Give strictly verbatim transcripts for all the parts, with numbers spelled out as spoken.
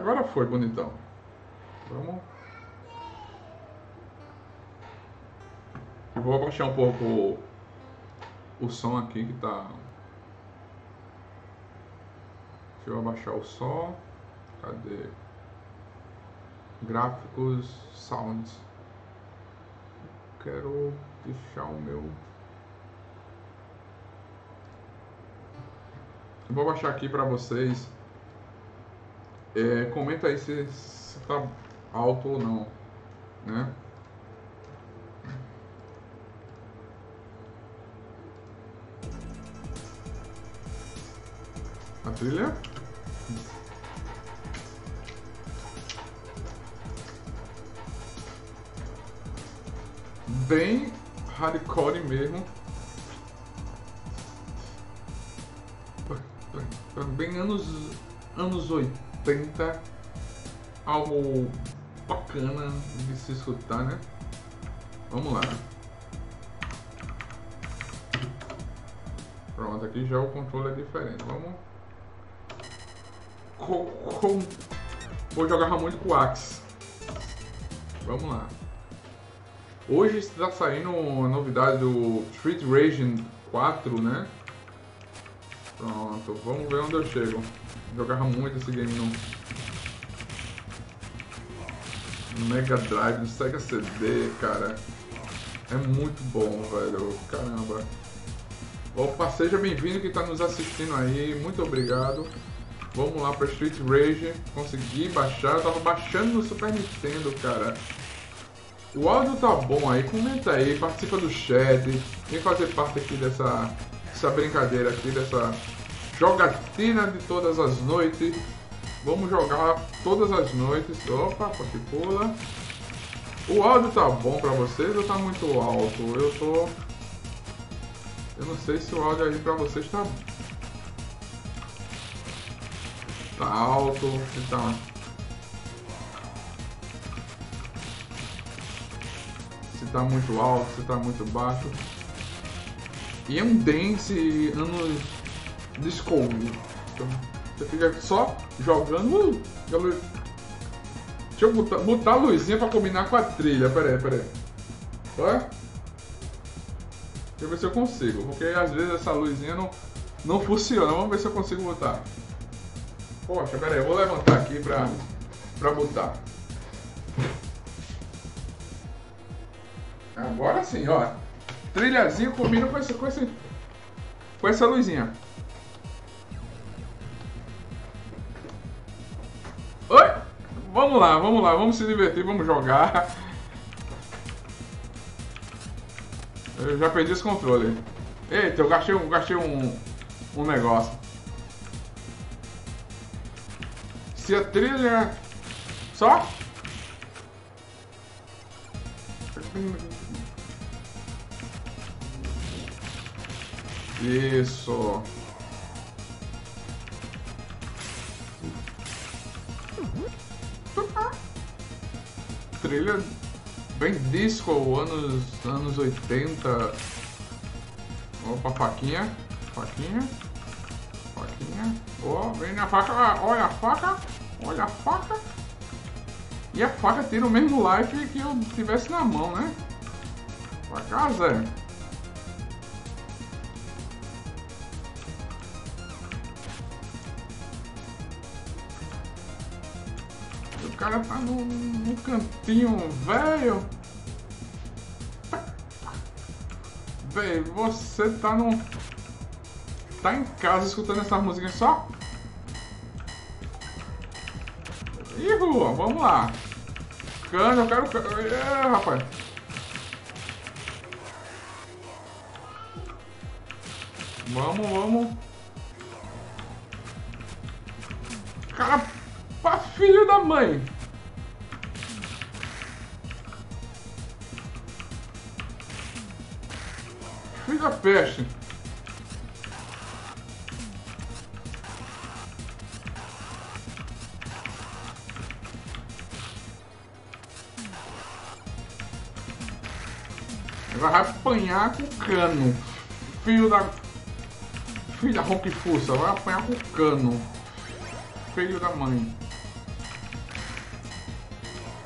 Agora foi, bonitão. Vamos. Eu vou abaixar um pouco o, o som aqui que tá. Deixa eu abaixar o som. Cadê? Gráficos, sounds. Quero deixar o meu. Eu vou baixar aqui para vocês. É, comenta aí se, se tá alto ou não, né? A trilha. Bem hardcore mesmo. Bem anos, anos oitenta. Algo bacana de se escutar, né? Vamos lá. Pronto, aqui já o controle é diferente. Vamos. Com, com... Vou jogar muito com o Axe. Vamos lá. Hoje está saindo a novidade do Street Rage quatro, né? Pronto, vamos ver onde eu chego. Jogava muito esse game no, no Mega Drive, no Sega C D, cara. É muito bom, velho. Caramba. Opa, seja bem-vindo que está nos assistindo aí. Muito obrigado. Vamos lá para Street Rage. Consegui baixar. Eu tava baixando no Super Nintendo, cara. O áudio tá bom aí. Comenta aí, participa do chat. Vem fazer parte aqui dessa, dessa brincadeira aqui, dessa jogatina de todas as noites. Vamos jogar todas as noites. Opa, que pula. O áudio tá bom pra vocês ou tá muito alto? Eu tô... Eu não sei se o áudio aí pra vocês tá... Tá alto, se tá... Se tá muito alto, se tá muito baixo. E é um dance anos disco. Então, você fica só jogando. Uh, deixa eu botar, botar a luzinha pra combinar com a trilha. Pera aí, pera aí. Olha. Deixa eu ver se eu consigo. Porque às vezes essa luzinha não, não funciona. Vamos ver se eu consigo botar. Poxa, pera aí. Eu vou levantar aqui pra, pra botar. Agora sim, ó. Trilhazinho combina com essa, com essa, com essa luzinha. Oi! Vamos lá, vamos lá, vamos se divertir, vamos jogar. Eu já perdi esse controle. Eita, eu gastei, eu gastei um, um negócio. Se a trilha... Só? Isso. Trilha bem disco, anos, anos oitenta. Opa, faquinha. Faquinha. Faquinha. Ó, oh, vem na faca. Olha a faca. Olha a faca. E a faca tira o mesmo life que eu tivesse na mão, né? Pra cá, Zé. O cara tá no, no cantinho, velho. Velho, você tá no... Tá em casa escutando essa música só? Ih, rua, vamos lá. Cano, eu quero cano. É, rapaz. Vamos, vamos. Cara, pra filho da mãe. Filho da peste. Vai apanhar com o cano. Filho da... Filho da Roquefuça, vai apanhar com o cano. Filho da mãe.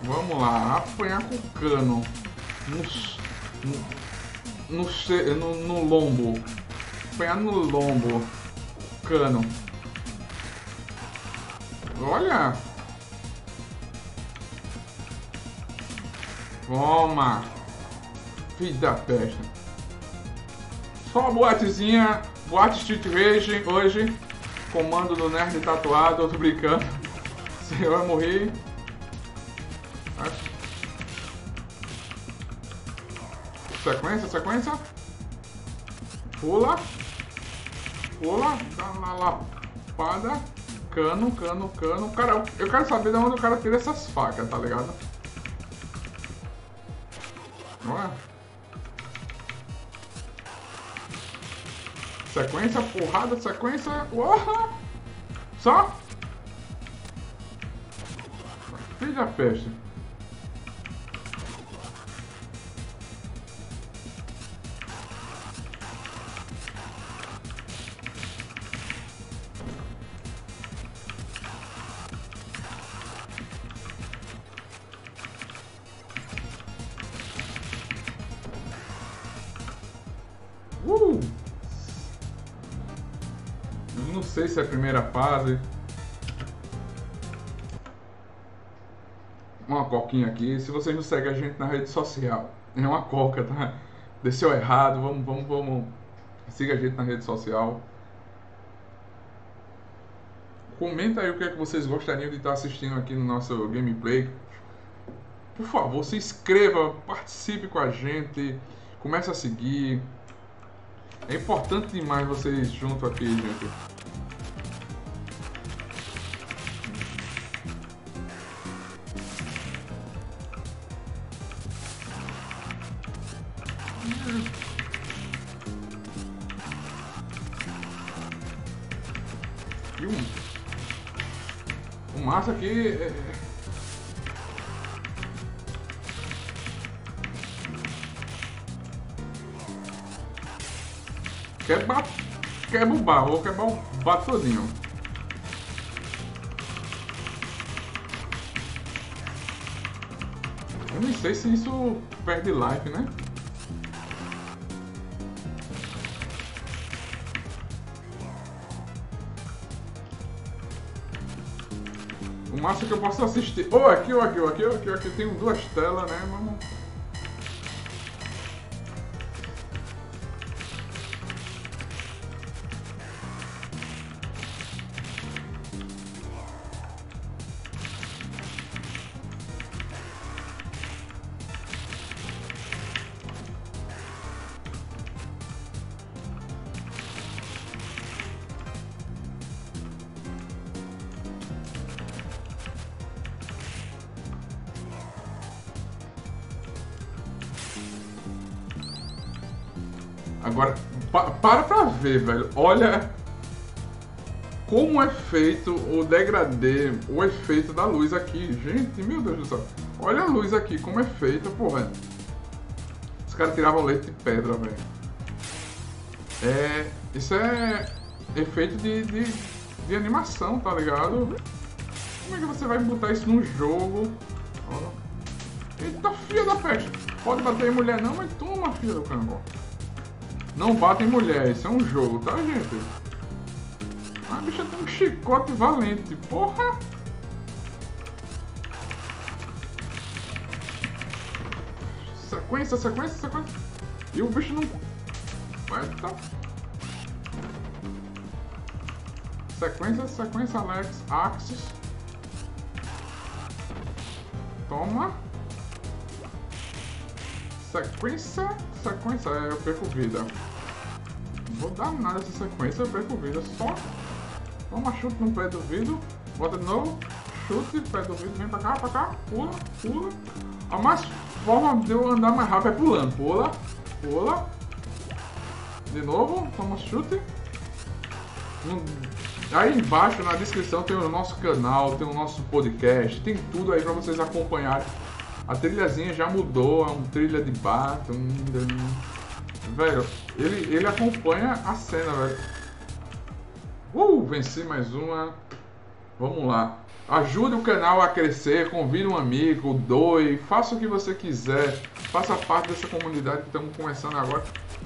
Vamos lá, apanhar com cano. No, no, no, no, no lombo. Apanhar no lombo. Cano. Olha. Toma. Filho da peste. Só uma boatezinha. Boate Street Rage hoje. Comando do Nerd Tatuado. Eu tô brincando. Senhor, eu morri. Sequência, sequência. Pula. Pula. Dá uma lapada. Cano, cano, cano. Cara, eu quero saber de onde o cara tira essas facas, tá ligado? Olha. Sequência, porrada, sequência. Uau! Só? Filho da peste. Uh! Não sei se é a primeira fase. Uma coquinha aqui. Se vocês não seguem a gente na rede social, é uma coca, tá? Desceu errado. Vamos, vamos, vamos. Siga a gente na rede social. Comenta aí o que é que vocês gostariam de estar assistindo aqui no nosso gameplay. Por favor, se inscreva, participe com a gente, comece a seguir. É importante demais vocês junto aqui, gente. E um, o massa aqui é... Quebra, quebra o barro, vou quebrar o barro todinho. Eu nem sei se isso perde life, né? O máximo que eu posso assistir. Ou oh, aqui, ou aqui, ou aqui, ou aqui, ou aqui. Tem duas telas, né? Vamos. Agora, pa para pra ver, velho. Olha como é feito o degradê, o efeito da luz aqui. Gente, meu Deus do céu. Olha a luz aqui, como é feita, porra. Os caras tiravam leite de pedra, velho. É... Isso é efeito de, de, de animação, tá ligado? Como é que você vai botar isso num jogo? Eita, filha da peste. Pode bater em mulher não, mas toma, filha do cangô. Não bata em mulher, isso é um jogo, tá, gente? A bicha tem um chicote valente, porra! Sequência, sequência, sequência. E o bicho não... Vai, tá... Sequência, sequência, Alex. Axis. Toma. Sequência, sequência, é, eu perco vida. Não vou dar nada essa sequência, eu perco vida. Só toma chute no pé do vidro, bota de novo, chute, pé do vidro, vem pra cá, pra cá, pula, pula. A mais forma de eu andar mais rápido é pulando. Pula, pula. De novo, toma chute. Aí embaixo na descrição tem o nosso canal, tem o nosso podcast, tem tudo aí pra vocês acompanharem. A trilhazinha já mudou, é um trilha de bar. Velho, ele, ele acompanha a cena, velho. Uh, venci mais uma. Vamos lá. Ajude o canal a crescer, convide um amigo, doe, faça o que você quiser. Faça parte dessa comunidade que estamos começando agora.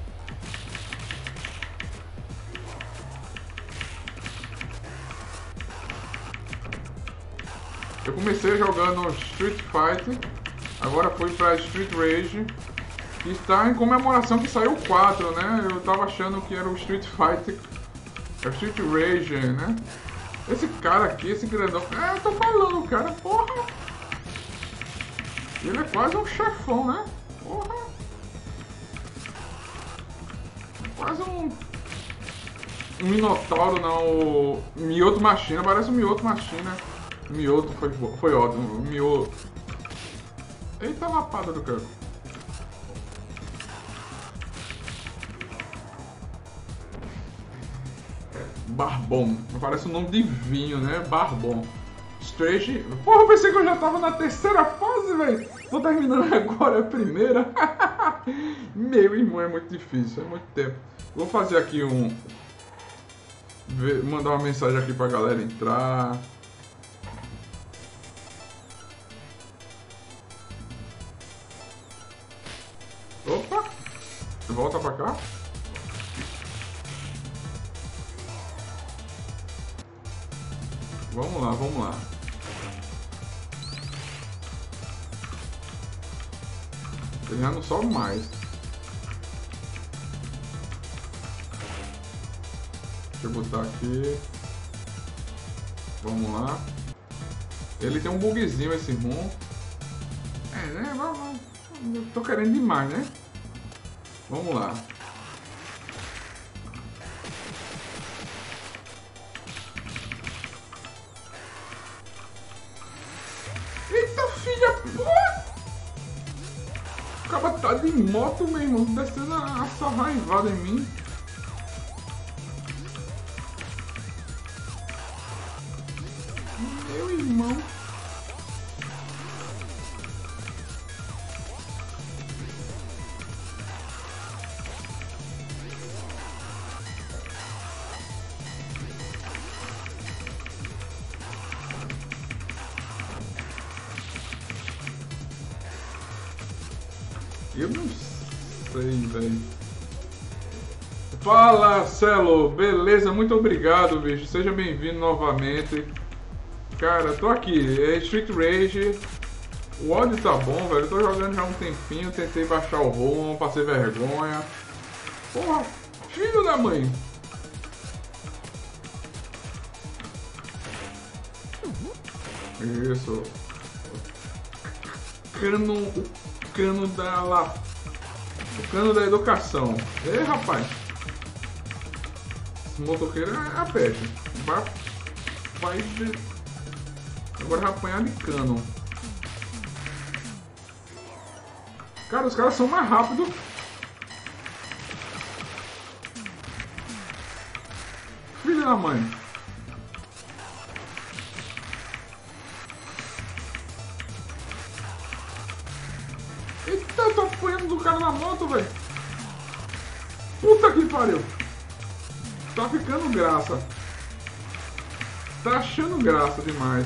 Eu comecei jogando Street Fighter, agora fui para Street Rage, que está em comemoração que saiu o quatro, né? Eu tava achando que era o Street Fighter, é o Street Rage, né? Esse cara aqui, esse grandão, é, eu tô falando, cara, porra! Ele é quase um chefão, né? Porra! Quase um... Um Minotauro, não, o Mioto Machina, parece um Mioto Machina. Mioto foi, foi ótimo. Mioto. Eita lapada do cara. Barbon. Parece um nome de vinho, né? Barbon. Strange. Porra, eu pensei que eu já tava na terceira fase, velho. Tô terminando agora a primeira. Meu irmão, é muito difícil. É muito tempo. Vou fazer aqui um... Mandar uma mensagem aqui pra galera entrar. Opa! Volta pra cá. Vamos lá, vamos lá. Ele já não sobe mais. Deixa eu botar aqui. Vamos lá. Ele tem um bugzinho esse rum. É, né? Vamos. Eu tô querendo demais, né? Vamos lá. Eita, filha! Porra! O cara tá de moto, meu irmão, descendo a sarraivada em mim. Meu irmão. Eu não sei, velho. Fala, Celo. Beleza, muito obrigado, bicho. Seja bem-vindo novamente. Cara, tô aqui. É Street Rage. O áudio tá bom, velho. Eu tô jogando já há um tempinho. Tentei baixar o ROM, passei vergonha. Porra, filho da mãe. Isso. Cano... Cano da lá. O cano da educação. Ei, rapaz. Esse motoqueiro é a peste. Vai. Vai. Agora vai apanhar de cano. Cara, os caras são mais rápidos. Filha da mãe. Eita, eu tô apanhando do cara na moto, velho. Puta que pariu. Tá ficando graça. Tá achando graça demais.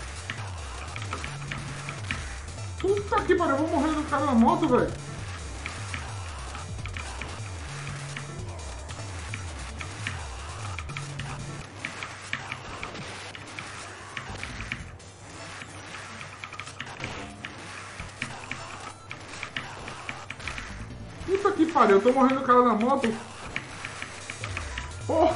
Puta que pariu, eu vou morrer do cara na moto, velho. Puta que pariu, eu tô morrendo do cara na moto. Porra.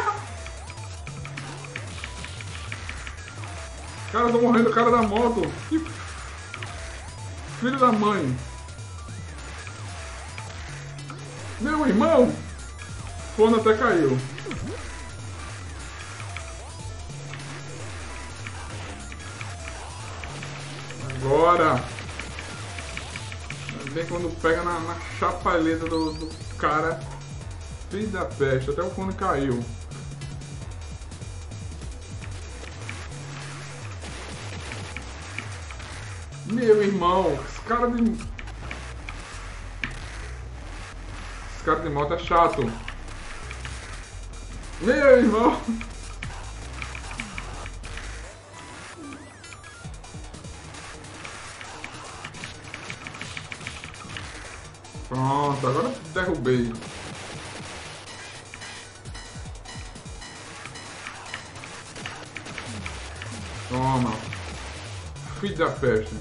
Cara, eu tô morrendo do cara da moto. Que filho da mãe. Meu irmão. O fone até caiu. Agora. Bem quando pega na, na chapalheta do, do cara. Filho da peste. Até o fone caiu. Meu irmão, esse cara de... Esse cara de moto é chato. Meu irmão. Pronto, agora derrubei. Toma. Filho da peste.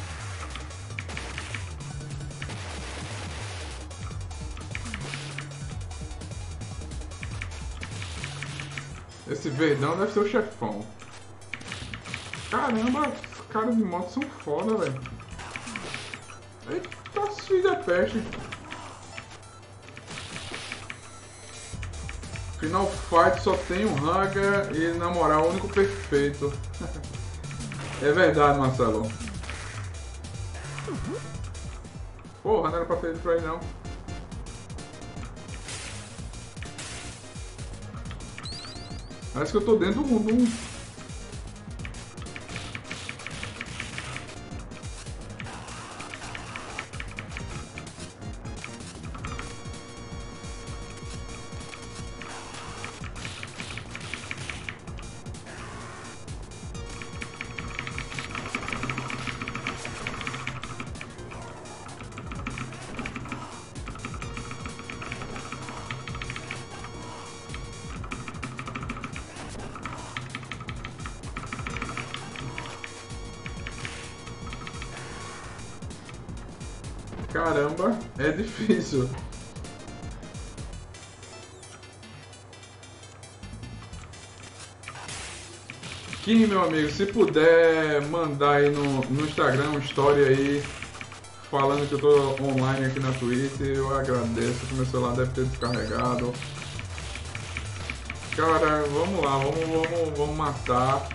Esse verdão deve ser o chefão. Caramba, os caras de moto são foda, velho. Eita, filho da peste. Final Fight só tem um Hunger e, na moral, o único perfeito. É verdade, Marcelo. Porra, não era pra ter ido pra aí, não. Parece que eu tô dentro do mundo. Caramba, é difícil. Kim, meu amigo, se puder mandar aí no, no Instagram uma história aí falando que eu tô online aqui na Twitch, eu agradeço, que meu celular deve ter descarregado. Cara, vamos lá, vamos, vamos, vamos matar.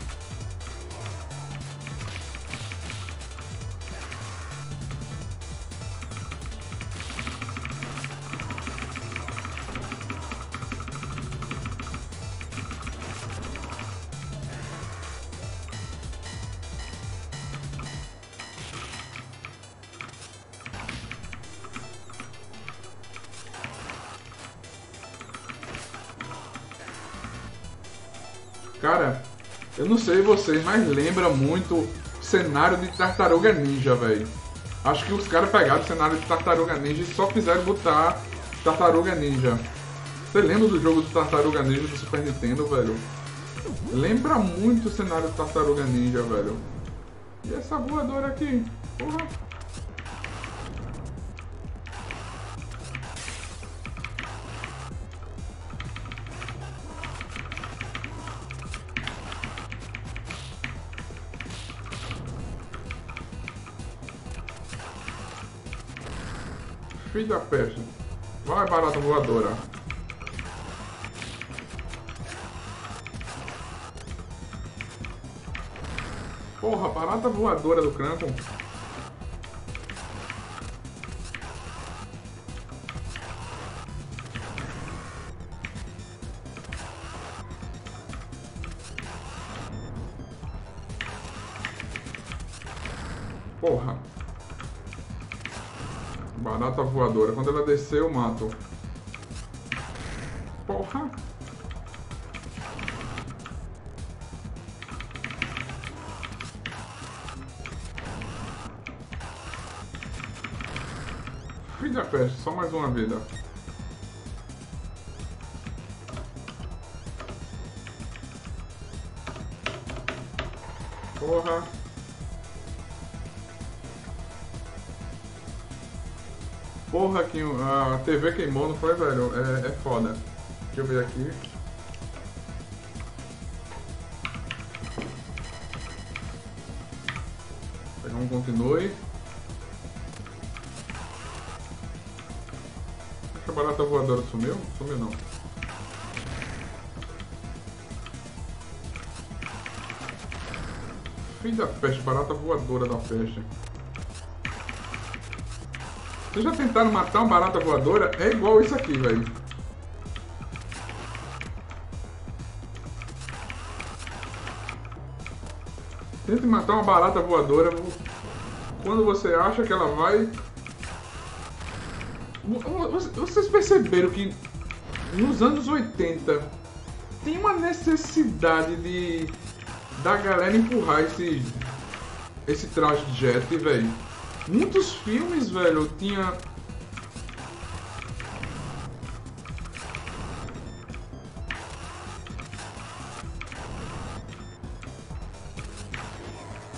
Cara, eu não sei vocês, mas lembra muito o cenário de Tartaruga Ninja, velho. Acho que os caras pegaram o cenário de Tartaruga Ninja e só fizeram botar Tartaruga Ninja. Você lembra do jogo do Tartaruga Ninja do Super Nintendo, velho? Lembra muito o cenário do Tartaruga Ninja, velho. E essa voadora aqui? Porra. Filho da peste. Vai, barata voadora. Porra, barata voadora do Krampus. Porra. Barata voadora. Quando ela descer, eu mato. Porra. Filho da peste, só mais uma vida. Porra. Porra, que a T V queimou, não foi, velho? É, é foda. Deixa eu ver aqui. Pegar um continue. A barata voadora sumiu? Sumiu não. Filho da peste, barata voadora da peste. Vocês já tentaram matar uma barata voadora? É igual isso aqui, velho. Tente matar uma barata voadora. Quando você acha que ela vai... Vocês perceberam que nos anos oitenta tem uma necessidade de da galera empurrar esse, esse traje de jet, velho. Muitos filmes, velho, tinha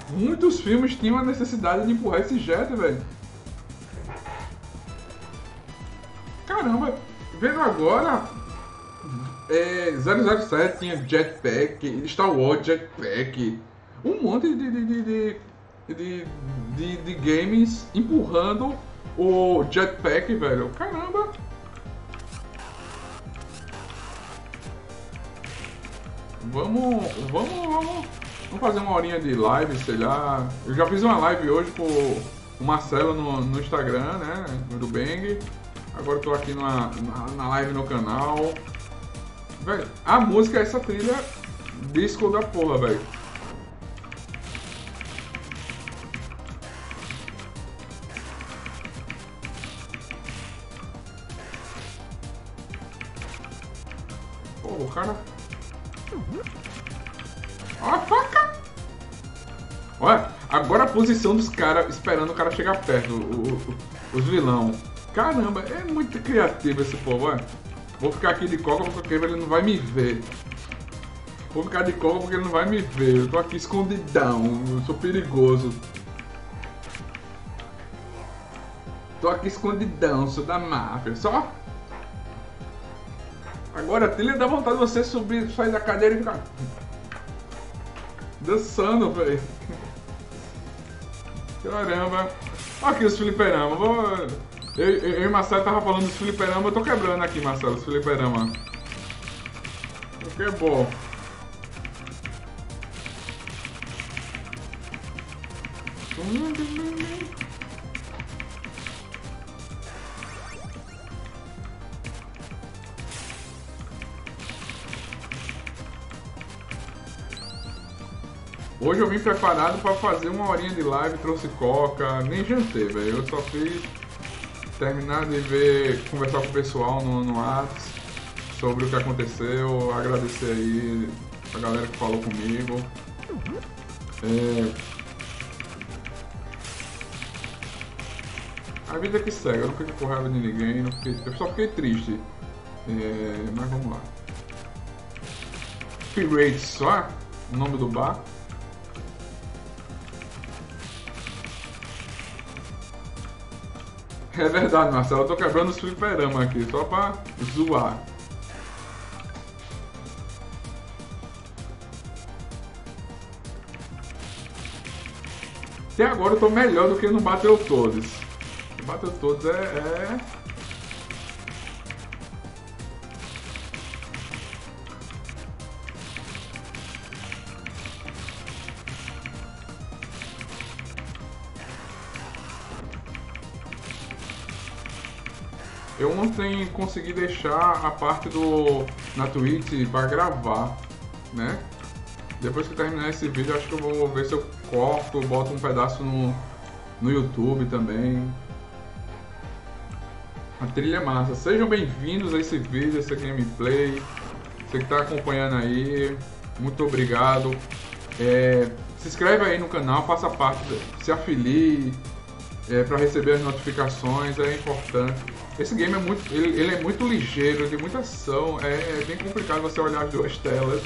Muitos filmes tinham a necessidade de empurrar esse jet, velho. Caramba, vendo agora, é, zero zero sete tinha jetpack, Star Wars jetpack, um monte de, de, de, de, de, de, de games empurrando o jetpack, velho. Caramba. Vamos, vamos, vamos, vamos fazer uma horinha de live, sei lá. Eu já fiz uma live hoje com o Marcelo no, no Instagram, né, do Bang. Agora eu tô aqui numa, na, na live no canal. Velho, a música é essa trilha disco da porra, velho. Pô, o cara... Ó a faca! Olha, agora a posição dos caras esperando o cara chegar perto, o, o, os vilão. Caramba, é muito criativo esse povo, olha. Vou ficar aqui de coca porque ele não vai me ver. Vou ficar de coca porque ele não vai me ver. Eu tô aqui escondidão, eu sou perigoso. Tô aqui escondidão, sou da máfia. Só... Agora a trilha dá vontade de você subir, sair da cadeira e ficar... dançando, velho. Caramba. Olha aqui os fliperama. Vou... Eu, eu, eu e o Marcelo tava falando dos fliperama, eu tô quebrando aqui, Marcelo, os fliperama. O que é bom. Hoje eu vim preparado pra fazer uma horinha de live, trouxe coca, nem jantei, velho. Eu só fiz terminar de ver, conversar com o pessoal no, no Whats sobre o que aconteceu, agradecer aí a galera que falou comigo. É... A vida que segue, eu não fiquei com raiva de ninguém, não fiquei... eu só fiquei triste. É... Mas vamos lá. Pirate só, o nome do bar. É verdade, Marcelo, eu tô quebrando os fliperama aqui, só pra zoar. Até agora eu tô melhor do que no Battletoads. O Battletoads é... é... Eu ontem consegui deixar a parte do na Twitch para gravar, né? Depois que terminar esse vídeo, acho que eu vou ver se eu corto, boto um pedaço no, no YouTube também. A trilha é massa. Sejam bem-vindos a esse vídeo, essa gameplay. Você que está acompanhando aí, muito obrigado. É, se inscreve aí no canal, faça parte, se afilie é, para receber as notificações, é importante. Esse game é muito, ele, ele é muito ligeiro, tem muita ação, é, é bem complicado você olhar as duas telas.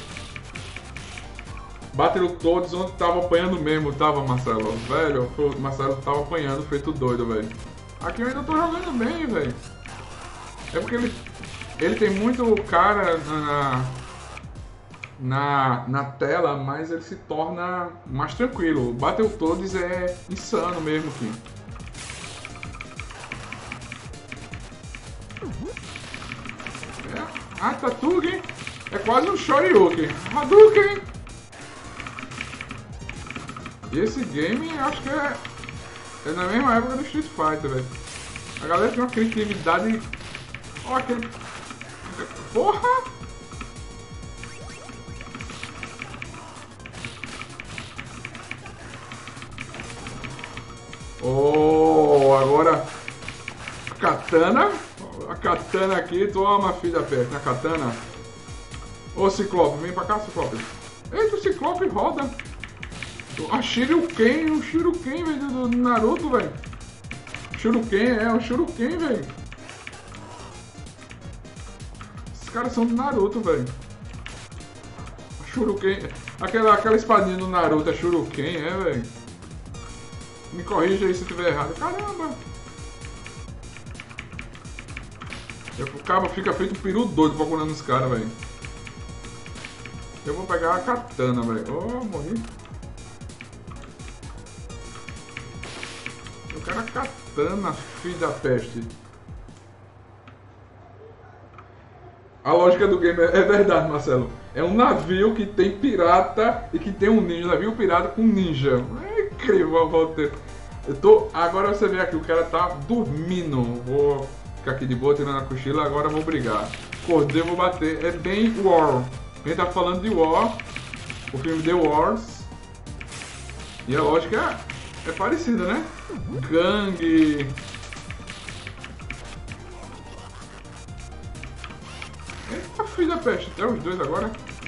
Battletoads onde tava apanhando mesmo, tava, Marcelo? Velho, o Marcelo tava apanhando, feito doido, velho. Aqui eu ainda tô jogando bem, velho. É porque ele, ele tem muito cara na, na, na tela, mas ele se torna mais tranquilo. O Battletoads é insano mesmo, aqui. É, ah, Tatugi é quase um Shoryuken. Hadouken! E esse game, acho que é, é na mesma época do Street Fighter, velho. A galera tem uma criatividade... Ó, aquele... Porra! Oh, agora... Katana. A katana aqui, toma, filha, perto. A katana. Ô, Ciclope, vem pra cá, Ciclope. Eita, o Ciclope roda. A Shuriken, o Shuriken, velho, do Naruto, velho. Shuriken, é, o Shuriken, velho. Esses caras são do Naruto, velho. A Shuriken, Aquela, aquela espadinha do Naruto é Shuriken, é, velho? Me corrija aí se eu estiver errado. Caramba! O cabo fica feito um peru doido procurando os caras, velho. Eu vou pegar a katana, velho. Oh, morri. Eu quero a katana, filho da peste. A lógica do game é, é verdade, Marcelo. É um navio que tem pirata e que tem um ninja. Navio pirata com ninja. É incrível a volta. Eu tô... Agora você vê aqui, o cara tá dormindo. Vou ficar aqui de boa, tirando a cochila. Agora eu vou brigar. Acordei, vou bater. É bem War. A gente tá falando de War. O filme The Wars. E a lógica é, é parecida, né? Gangue. Eita, filho da peste. Até os dois agora.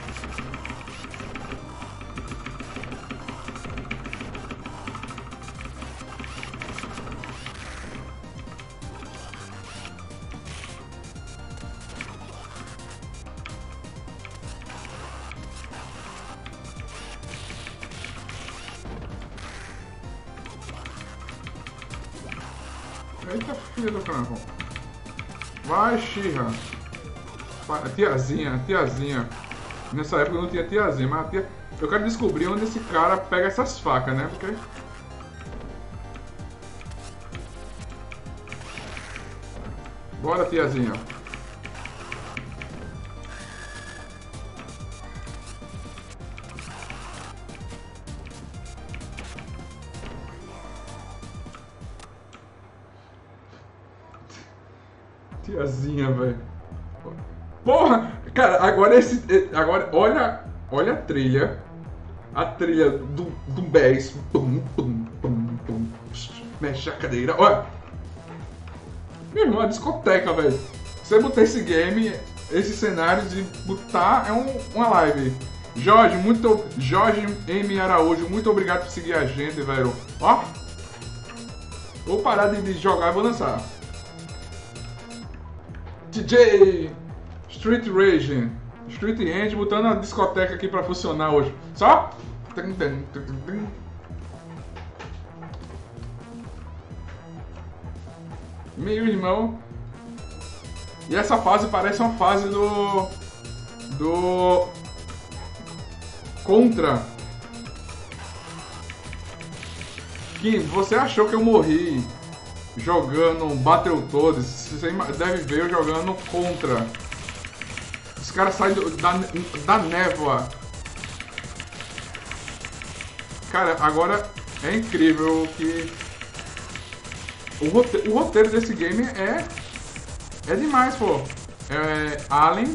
Eita, filha do caramba. Vai, She-Ra. Tiazinha, tiazinha. Nessa época não tinha tiazinha, mas a tia... Eu quero descobrir onde esse cara pega essas facas, né? Porque... Bora, tiazinha. Tiazinha, velho. Porra! Cara, agora esse. Agora, olha. Olha a trilha. A trilha do, do bass. Pum, pum, pum, pum. Mexe a cadeira. Olha! Meu irmão, a discoteca, velho. Você botar esse game, esses cenários e botar. É um, uma live. Jorge, muito. Jorge M. Araújo, muito obrigado por seguir a gente, velho. Ó! Vou parar de, de jogar e vou dançar. D J Street Rage, Street End, botando a discoteca aqui pra funcionar hoje. Só? Meu irmão. E essa fase parece uma fase do... Do... Contra. Kim, você achou que eu morri jogando Battletoads? Você deve ver eu jogando Contra. Os caras saem do, da, da névoa. Cara, agora é incrível que o roteiro, o roteiro desse game é é demais, pô. É Alien.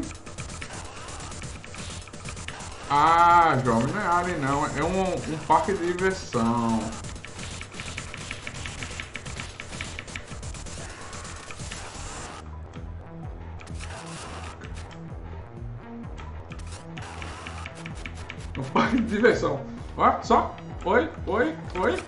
Ah, jovem, não é Alien não, é um, um parque de diversão. Um parque de diversão. Ó, só. Oi, oi, oi.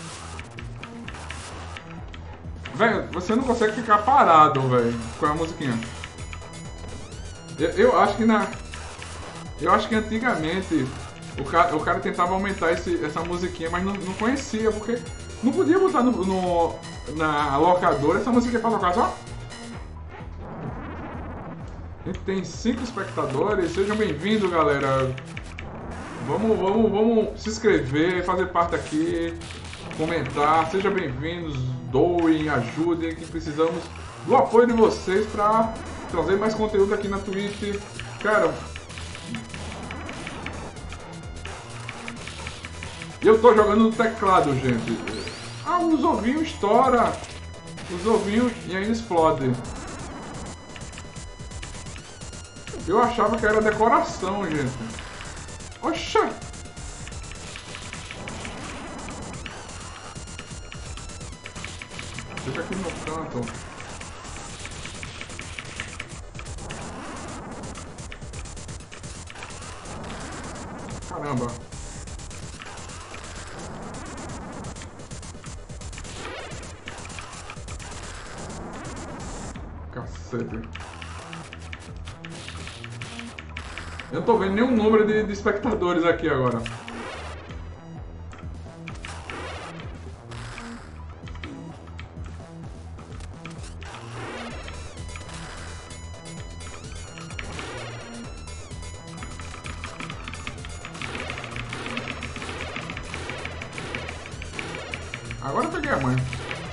Velho, você não consegue ficar parado, velho, com a musiquinha. Eu, eu acho que na... Eu acho que antigamente o cara, o cara tentava aumentar esse, essa musiquinha, mas não, não conhecia, porque não podia botar no, no, na locadora essa musiquinha pra tocar só. A gente tem cinco espectadores, sejam bem-vindos, galera. Vamos, vamos, vamos se inscrever, fazer parte aqui, comentar, sejam bem-vindos, doem, ajudem, que precisamos do apoio de vocês para trazer mais conteúdo aqui na Twitch. Cara, eu tô jogando no teclado, gente. Ah, os ovinhos estoura, os ovinhos e ainda explode. Eu achava que era decoração, gente. Oxa! Fica aqui no canto. Caramba! Cacete! Eu não tô vendo nenhum número de, de espectadores aqui agora. Agora eu peguei a mãe.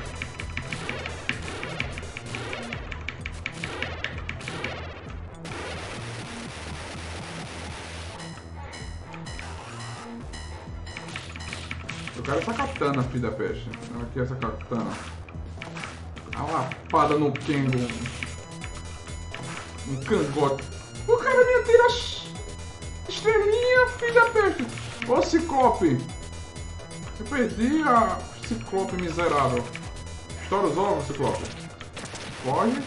Eu quero essa katana, filho da peste. Aqui essa katana. A lapada no Kengo. Um cangote. O cara me atira estrelinha, filho da peste. Ô Ciclope. Eu perdi a Ciclope miserável. Estoura os ovos, Ciclope. Foge.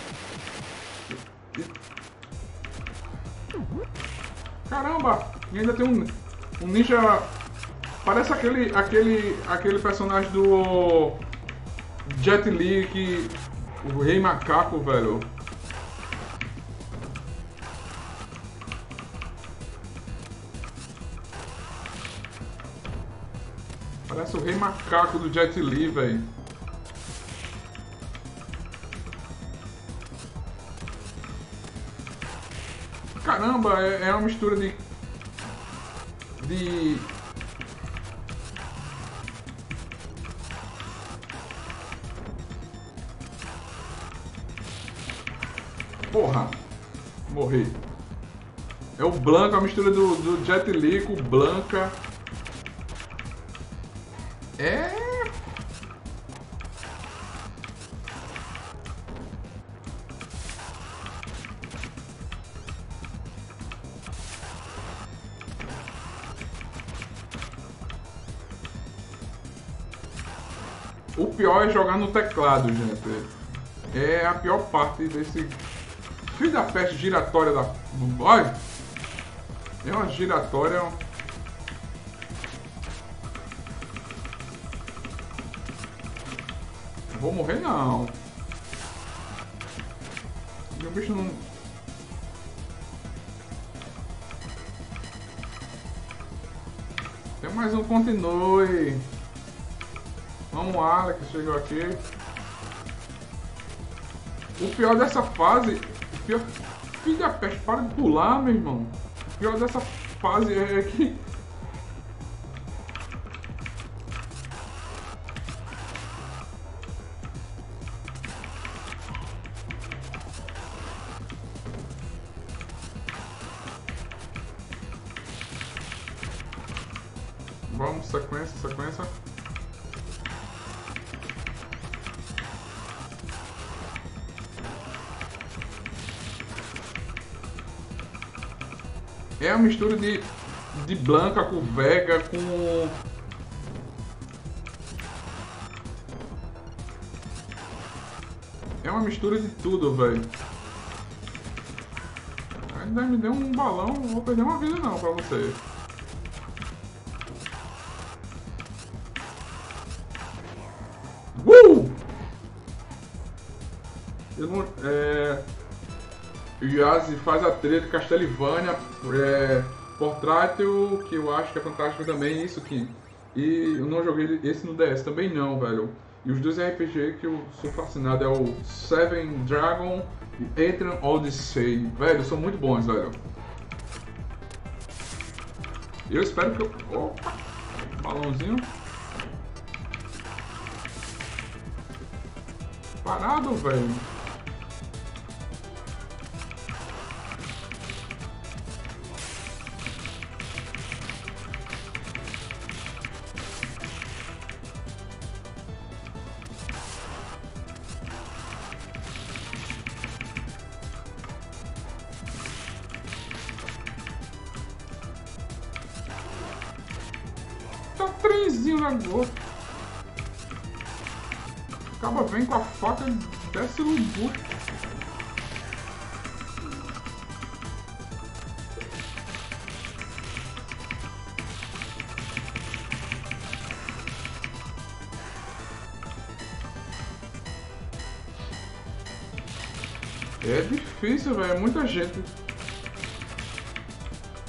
Caramba! E ainda tem um, um ninja. Parece aquele, aquele, aquele personagem do Jet Li, que o Rei Macaco, velho. Parece o Rei Macaco do Jet Li, velho. Caramba, é, é uma mistura de de porra, morri. É o Blanca, a mistura do, do Jet Li com o Blanca. É... O pior é jogar no teclado, gente. É a pior parte desse... Filho da peste giratória da... Olha! É uma giratória... Não vou morrer, não. Meu bicho não... Tem mais um, continue. Vamos, Alex, chegou aqui. O pior dessa fase... O pior... Filho da peste, para de pular, meu irmão. O pior dessa fase é que... Vamos, sequência, sequência. É uma mistura de, de Blanca com Vega, com... É uma mistura de tudo, velho. Ainda me deu um balão, não vou perder uma vida não pra você. Uh! Eu não... É... Yazi faz a trilha de Castlevania, é, Portrátil, que eu acho que é fantástico também, isso aqui. E eu não joguei esse no D S também não, velho. E os dois R P G que eu sou fascinado é o Seven Dragon e Etrian Odyssey. Velho, são muito bons, velho. Eu espero que eu... Opa! Balãozinho. Parado, velho. Tá trenzinho na gota. Acaba vem com a faca e desce no bucho. É difícil, velho. É muita gente.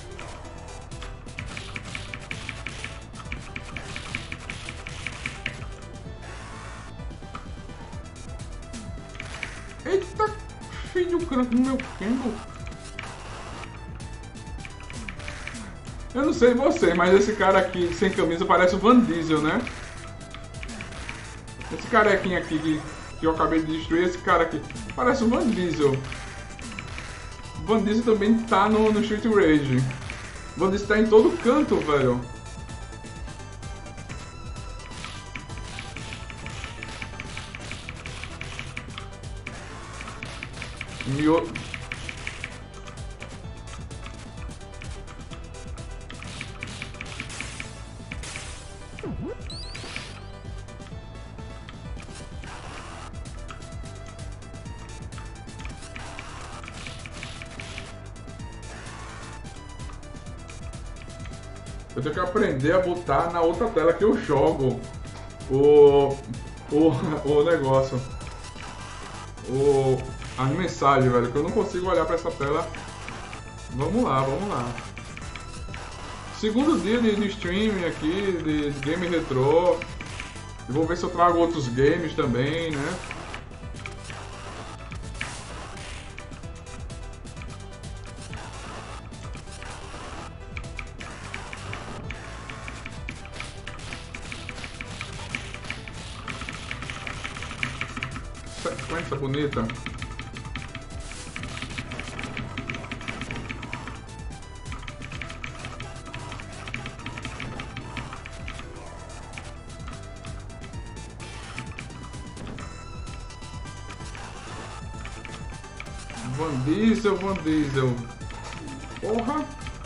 Eita, filho do canto no meu Campbell. Eu não sei você, mas esse cara aqui sem camisa parece o Van Diesel, né? Esse carequinho aqui que, que eu acabei de destruir, esse cara aqui, parece o Van Diesel. O Van Diesel também tá no, no Street Rage. O Van Diesel tá em todo canto, velho. Mio... Eu tenho que aprender a botar na outra tela que eu jogo o, o, o negócio, o, as mensagens, velho, que eu não consigo olhar pra essa tela. Vamos lá, vamos lá. Segundo dia de, de streaming aqui, de, de game retrô. Vou ver se eu trago outros games também, né? Sequência bonita. Van Diesel, Van Diesel. Porra!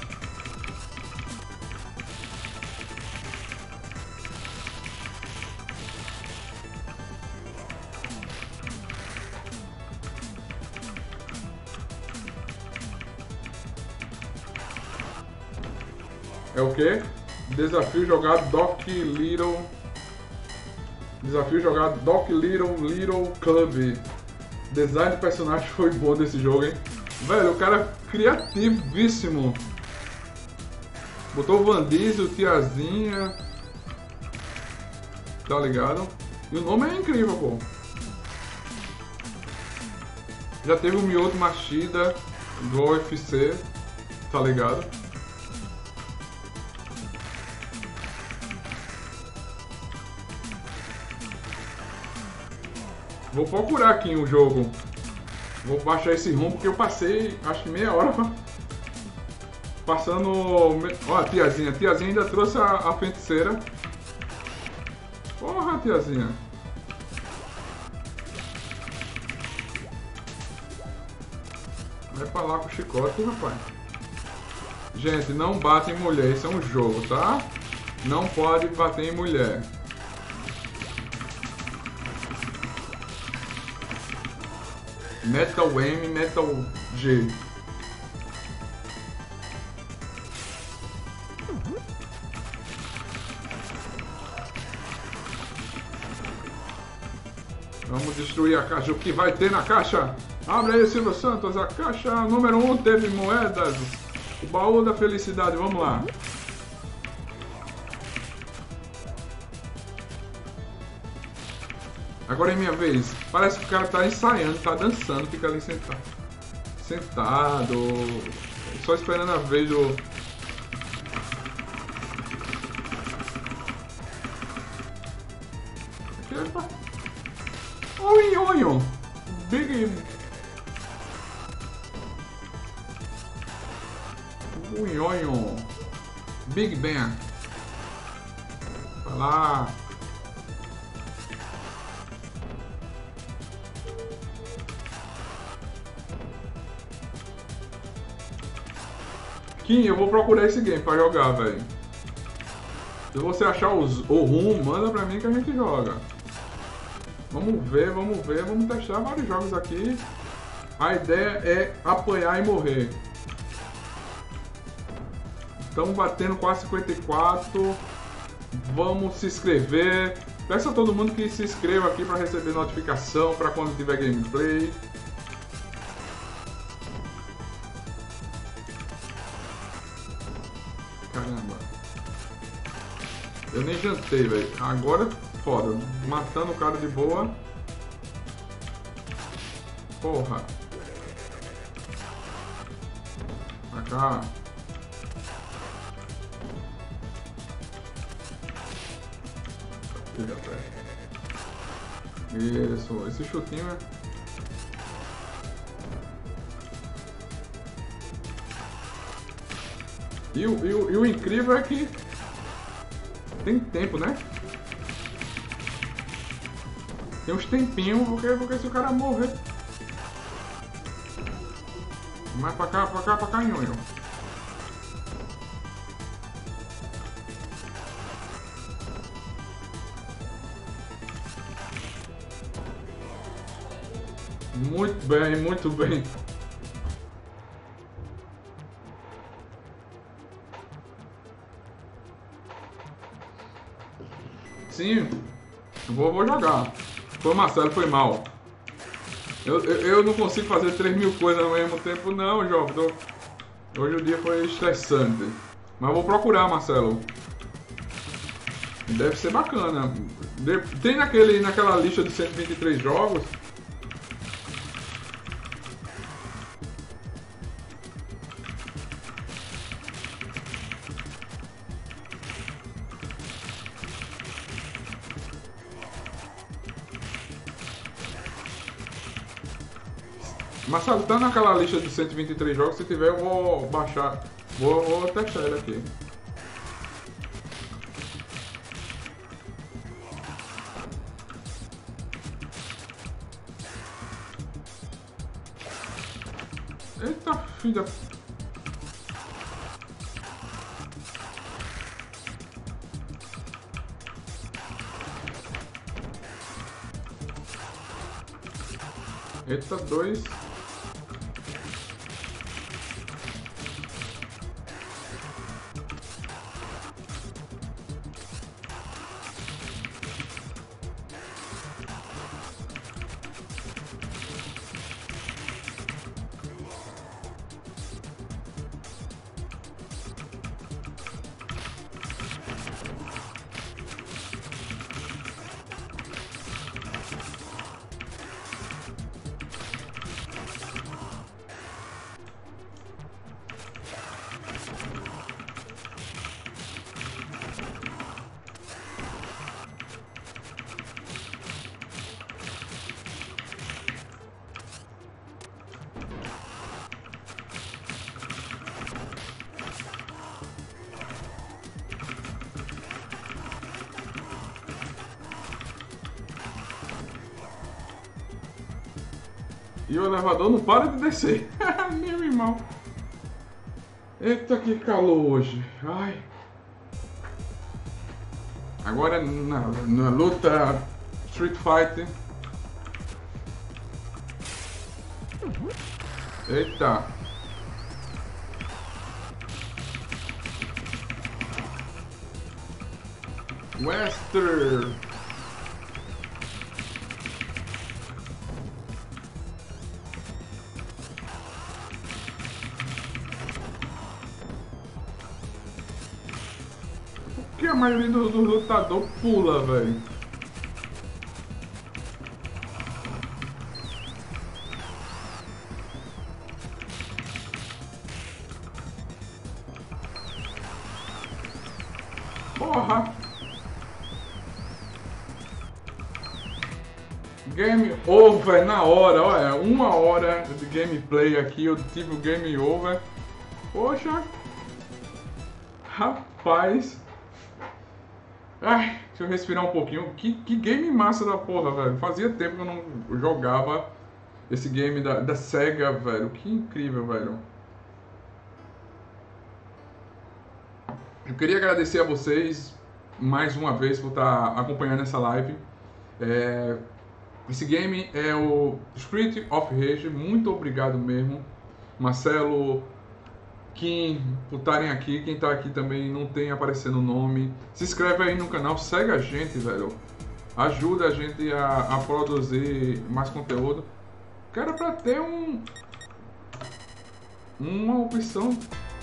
É o que? Desafio jogar Doc Little. Desafio jogar Doc Little Little Club. Design de personagem foi bom desse jogo, hein? Velho, o cara é criativíssimo. Botou o Van Diesel, tiazinha. Tá ligado? E o nome é incrível, pô. Já teve o Miyoto Machida do U F C. Tá ligado? Vou procurar aqui o jogo. Vou baixar esse ROM porque eu passei acho que meia hora passando. Ó, a tiazinha. A tiazinha ainda trouxe a, a feiticeira. Porra, tiazinha. Vai pra lá com o chicote, rapaz. Gente, não bate em mulher. Isso é um jogo, tá? Não pode bater em mulher. Metal M, Metal G. Vamos destruir a caixa. O que vai ter na caixa? Abre aí, Silvio Santos. A caixa número um teve moedas. O baú da felicidade. Vamos lá. Agora é minha vez. Parece que o cara tá ensaiando, tá dançando, fica ali sentado. Sentado. Só esperando a vez do... Oi, oi, Big... Oi, oi, Big Ben. Vai lá. Kim, eu vou procurar esse game pra jogar, velho. Se você achar os, o ROM, manda pra mim que a gente joga. Vamos ver, vamos ver, vamos testar vários jogos aqui. A ideia é apanhar e morrer. Estamos batendo quase cinquenta e quatro. Vamos se inscrever. Peço a todo mundo que se inscreva aqui para receber notificação para quando tiver gameplay. Caramba. Eu nem jantei, velho. Agora foda. Matando o cara de boa. Porra. Pra cá. Isso, esse chutinho é... E o, e, o, e o incrível é que tem tempo, né? Tem uns tempinhos, porque, porque se o cara morrer... Mais pra cá, pra cá, pra cá, nhonho. Muito bem, muito bem. Sim, vou, vou jogar. Foi Marcelo, foi mal. Eu, eu, eu não consigo fazer três mil coisas ao mesmo tempo, não, jovem. Tô... Hoje o dia foi estressante. Mas vou procurar, Marcelo. Deve ser bacana. Tem naquele, naquela lista de cento e vinte e três jogos. Marcelo, tá naquela lista de cento e vinte e três jogos, se tiver eu vou baixar, vou, vou testar ele aqui. Eita filha... Eita, dois... E o elevador não para de descer. Meu irmão. Eita, que calor hoje. Ai. Agora na, na luta Street Fighter. Eita. Wester. Que a maioria dos do lutadores pula, velho. Porra. Game over na hora, olha, uma hora de gameplay aqui, eu tive o game over. Poxa. Rapaz. Ai, deixa eu respirar um pouquinho. Que, que game massa da porra, velho. Fazia tempo que eu não jogava esse game da, da Sega, velho. Que incrível, velho. Eu queria agradecer a vocês mais uma vez por estar acompanhando essa live. É, esse game é o Street of Rage. Muito obrigado mesmo, Marcelo, Kim, por estarem aqui. Quem tá aqui também não tem aparecendo o nome. Se inscreve aí no canal, segue a gente, velho. Ajuda a gente a, a produzir mais conteúdo. Cara, pra ter um... uma opção...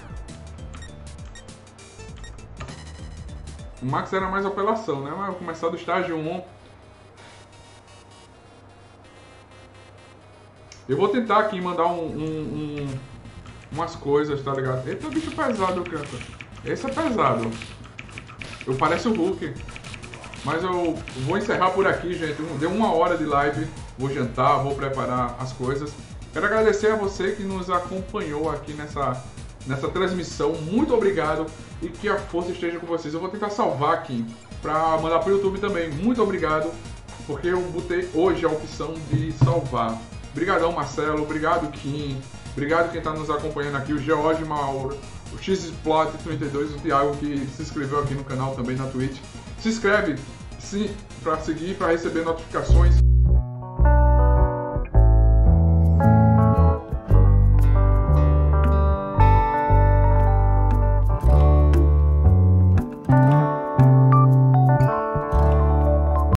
O Max era mais apelação, né? Mas começar do estágio um... Eu vou tentar aqui mandar um, um, um, umas coisas, tá ligado? Eita, bicho pesado, cara. Esse é pesado. Eu pareço o Hulk. Mas eu vou encerrar por aqui, gente. Deu uma hora de live. Vou jantar, vou preparar as coisas. Quero agradecer a você que nos acompanhou aqui nessa, nessa transmissão. Muito obrigado e que a força esteja com vocês. Eu vou tentar salvar aqui para mandar para o YouTube também. Muito obrigado, porque eu botei hoje a opção de salvar. Obrigadão, Marcelo. Obrigado, Kim. Obrigado quem está nos acompanhando aqui. O George Mauro, o X-Plot trinta e dois, o Thiago que se inscreveu aqui no canal também na Twitch. Se inscreve para seguir, para receber notificações.